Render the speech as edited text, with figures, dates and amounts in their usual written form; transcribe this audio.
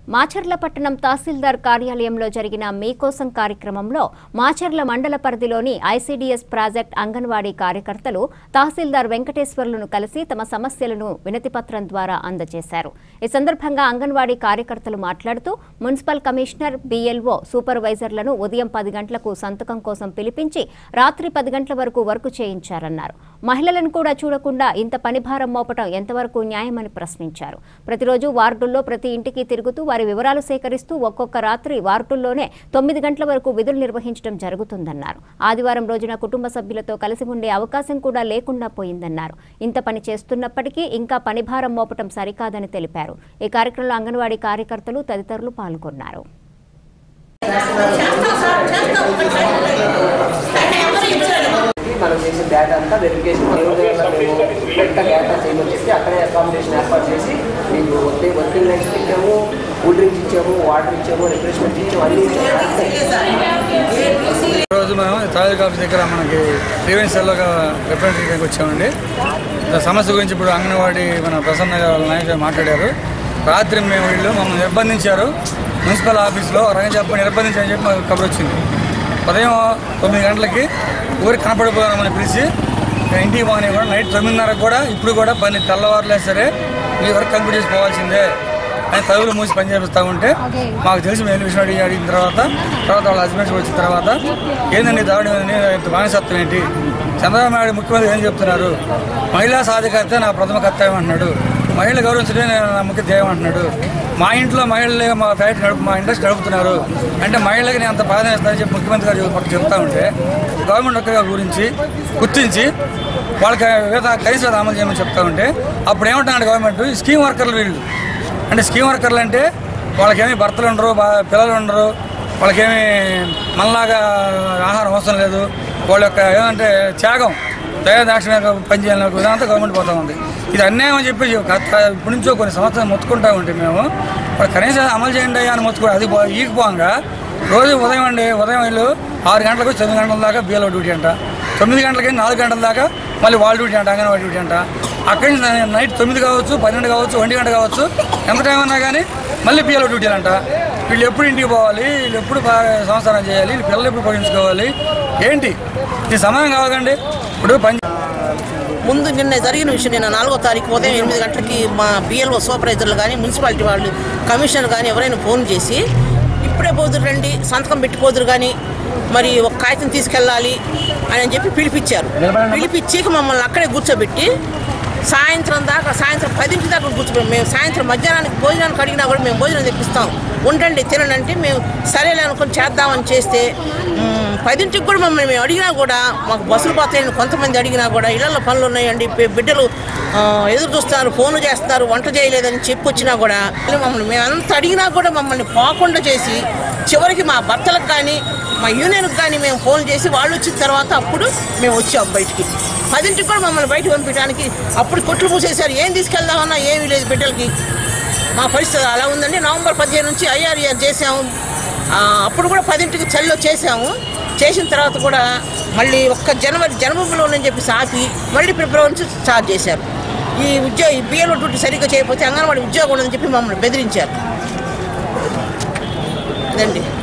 మాచర్ల పట్టణం తహసీల్దార్ కార్యాలయంలో జరిగిన మీకోసం కార్యక్రమంలో మాచర్ల మండల పరిధిలోని ఐసీడీఎస్ ప్రాజెక్ట్ అంగన్వాడీ కార్యకర్తలు తహసీల్దార్ వెంకటేశ్వర్లను కలిసి తమ సమస్యలను వినతిపత్రం ద్వారా అందజేశారు. ఈ సందర్భంగా అంగన్వాడీ కార్యకర్తలు మాట్లాడుతూ మున్సిపల్ కమిషనర్, బీఎల్ఓ, సూపర్వైజర్లను ఉదయం 10 గంటలకు సంతకం కోసం పిలిపించి రాత్రి 10 గంటల వరకు వర్క్ చేయించారన్నారు. మహిళలను కూడా చూడకుండా ఇంత పనిభారం మోపటం ఎంతవరకు న్యాయమని ప్రశ్నించారు. ప్రతిరోజు వార్డుల్లో ప్రతి ఇంటికి తిరుగుతూ వారి వివరాలు సేకరిస్తూ ఒక్కొక్క రాత్రి వార్డుల్లోనే 9 గంటల వరకు విధులు నిర్వహించడం జరుగుతుందన్నారు. ఆదివారం రోజున కుటుంబ సభ్యులతో కలిసి ఉండే అవకాశం కూడా లేకుండా పోయిందన్నారు. ఇంత పని చేస్తున్నప్పటికీ ఇంకా పనిభారం మోపటం సరికాదని తెలిపారు. ఈ కార్యక్రమంలో అంగన్వాడీ కార్యకర్తలు తదితరులు పాల్గొన్నారు. మనం చేసిన డేటా అంతా వెరిఫికేషన్ డేటా చేయమని అక్కడే అకామిడేషన్ ఏర్పాటు చేసి మీకు వర్కింగ్ లైన్స్ ఇచ్చాము, కూల్ డ్రింక్స్ ఇచ్చాము, వాటర్ ఇచ్చాము, రిఫ్రెష్మెంట్ ఇచ్చాము, అన్ని ఈరోజు మనం తాలూకా ఆఫీస్ దగ్గర మనకి గ్రీవెన్స్ సెల్లో రిప్రజెంటేటివ్కి వచ్చామండి. సమస్య గురించి ఇప్పుడు అంగన్వాడీ మన ప్రసన్న వాళ్ళ నాయకులు మాట్లాడారు. రాత్రి మేము వీళ్ళు మమ్మల్ని నిర్బంధించారు. మున్సిపల్ ఆఫీస్లో రంగ చెప్పని నిర్బంధించారని చెప్పి మాకు కబురు వచ్చింది. ఉదయం 9 గంటలకి ఊరికి కనపడిపోయామని పిలిచి ఇంటికి పోనీ కూడా నైట్ 9:30 కూడా ఇప్పుడు కూడా పని తెల్లవారులే సరే మీ వరకు కంప్లీట్ చేసి పోవాల్సిందే అని తలుపులు మూసి పని చేపిస్తూ ఉంటే మాకు తెలిసి మేము విషయం అడిగిన తర్వాత వాళ్ళ హస్బెండ్స్ వచ్చిన తర్వాత ఏంటండి దాడి బానిసత్వం ఏంటి, చంద్రబాబు నాయుడు ముఖ్యమంత్రి ఏం చెప్తున్నారు, మహిళా సాధికారత నా ప్రథమ కర్తవ్యం అంటున్నాడు, మహిళలు గౌరవించడం నా ముఖ్య ధ్యేయం అంటున్నాడు, మా మహిళలే మా ఫ్యాక్టరీ మా ఇండస్ట్రీ నడుపుతున్నారు అంటే మహిళలకి నేను అంత ప్రాధాన్యత ఇస్తానని చెప్పి ముఖ్యమంత్రి గారు చెప్తా ఉంటే గవర్నమెంట్ ఒక్క గురించి గుర్తించి వాళ్ళకి కనీస అమలు చేయమని చెప్తా ఉంటే అప్పుడు ఏమంటున్నాడు గవర్నమెంట్, స్కీమ్ వర్కర్లు వీళ్ళు అంటే స్కీమ్ వర్కర్లు అంటే వాళ్ళకేమీ భర్తలు ఉండరు, పిల్లలు ఉండరు, వాళ్ళకేమీ మనలాగా ఆహారం అవసరం లేదు, వాళ్ళ యొక్క ఏమంటే త్యాగం దయాదాక్షిణ్యంగా పనిచేయాలని విధానంతో గవర్నమెంట్ పోతూ ఉంది. ఇది అన్యాయం అని చెప్పి ఇప్పటి నుంచో కొన్ని సంవత్సరాలు మొత్తుకుంటా ఉంటే మేము వాళ్ళు కనీసం అమలు చేయండి అని మొత్తుకో అది ఈగిపోగా రోజు ఉదయం వీళ్ళు 6 గంటలకు 9 గంటల దాకా బిఎల్ఓ డ్యూటీ అంట, 9 గంటలకి 4 గంటల దాకా మళ్ళీ వాళ్ళ డ్యూటీ అంట, అంగన్వాడీ డ్యూటీ అంట. అక్కడి నుంచి నైట్ 9 కావచ్చు, 12 కావచ్చు, 1 గంట కావచ్చు, ఎంత టైం అన్నా కానీ మళ్ళీ బిఎల్ఓ డ్యూటీలు అంట. వీళ్ళు ఎప్పుడు ఇంటికి పోవాలి, వీళ్ళు ఎప్పుడు సంసారం చేయాలి, వీళ్ళు పిల్లలు ఎప్పుడు పోషించుకోవాలి, ఏంటి ఇది సమయం కావాలండి. ఇప్పుడు ముందు నిన్న జరిగిన విషయం, నిన్న 4వ తారీఖు ఉదయం 8 గంటలకి మా బిఎల్ఓ సూపర్వైజర్లు కానీ మున్సిపాలిటీ వాళ్ళు కమిషనర్ కానీ ఎవరైనా ఫోన్ చేసి ఇప్పుడే పోదురు రండి సంతకం పెట్టిపోదురు కానీ మరి ఒక కాగితం తీసుకెళ్ళాలి అని చెప్పి పిలిపించి మమ్మల్ని అక్కడే కూర్చోబెట్టి సాయంత్రం 10 దాకా కూర్చోబెట్టి మేము సాయంత్రం మధ్యాహ్నానికి భోజనానికి అడిగినా కూడా మేము భోజనం తెప్పిస్తాం, ఉండండి తినండి మేము సరేలే అనుకొని చేద్దామని చేస్తే 10ంటికి కూడా మమ్మల్ని మేము అడిగినా కూడా మాకు బస్సులు పోతాయని కొంతమంది అడిగినా కూడా ఇళ్లలో పనులు ఉన్నాయండి, బిడ్డలు ఎదురు చూస్తున్నారు, ఫోన్లు చేస్తున్నారు, వంట చేయలేదని చెప్పి వచ్చినా కూడా మమ్మల్ని మేము అంత అడిగినా కూడా మమ్మల్ని పోకుండా చేసి చివరికి మా భర్తలకు కానీ మా యూనియన్కి కానీ మేము ఫోన్ చేసి వాళ్ళు వచ్చిన తర్వాత అప్పుడు మేము వచ్చాం బయటికి. 10ంటికి కూడా మమ్మల్ని బయటకు పంపించడానికి అప్పుడు కొట్లు మూసేశారు. ఏం తీసుకెళ్దామన్నా ఏమీ లేదు బిడ్డలకి. మా పరిస్థితి అలా ఉందండి. నవంబర్ 15 నుంచి IRR చేసాము, అప్పుడు కూడా 10ంటికి చల్లో చేసిన తర్వాత కూడా మళ్ళీ ఒక్క జనవరిలో అని చెప్పి ఆపి మళ్ళీ ఫిబ్రవరి నుంచి స్టార్ట్ చేశారు. ఈ బిఎల్ఓ డ్యూటీ సరిగ్గా చేయకపోతే అంగన్వాడీ ఉద్యోగం ఉండదని చెప్పి మమ్మల్ని బెదిరించారు. ఇదండి.